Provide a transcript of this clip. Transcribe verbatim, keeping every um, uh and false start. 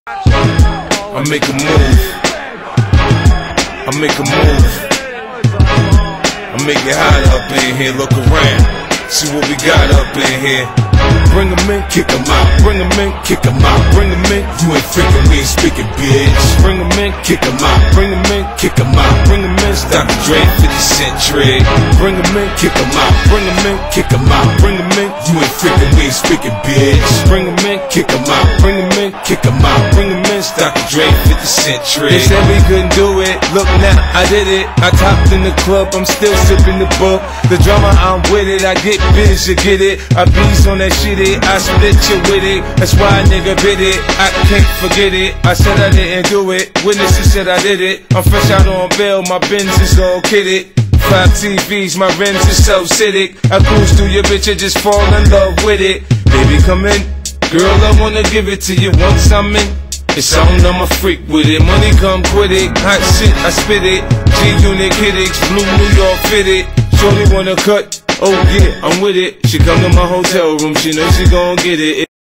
I make a move. I make a move. I make it hot up in here. Look around. See what we got up in here. Bring them in, kick them out. Bring them in, kick them out. Bring them in. You ain't freaking, we ain't speaking, bitch. Bring them in, kick them out. Bring them in, kick them out. Bring them in, stop the Dre, fifty cent trick. Bring them in, kick them out. Bring them in, kick them out. Bring them in. You ain't freaking, we ain't speaking, bitch. Bring them in, kick them out. Bring them in, kick them out. Bring them in, stop the Dre, fifty cent trick. They said we couldn't do it. Look now, I did it. I topped in the club. I'm still sipping the book. The drama, I'm with it. I get biz, you get it. I beats on that shit. I split you with it, that's why a nigga bit it. I can't forget it, I said I didn't do it. Witnesses said I did it. I'm fresh out on bail, my Benz is all kitted. Five T Vs, my rims is so acidic. I cruise through your bitch and just fall in love with it. Baby come in, girl I wanna give it to you once I'm in. It's on, I'm a freak with it. Money come quit it, hot shit I spit it. G-Unit Kiddicks, blue New York fitted. Shorty wanna cut, oh yeah, I'm with it. She come to my hotel room, she know she gon' get it.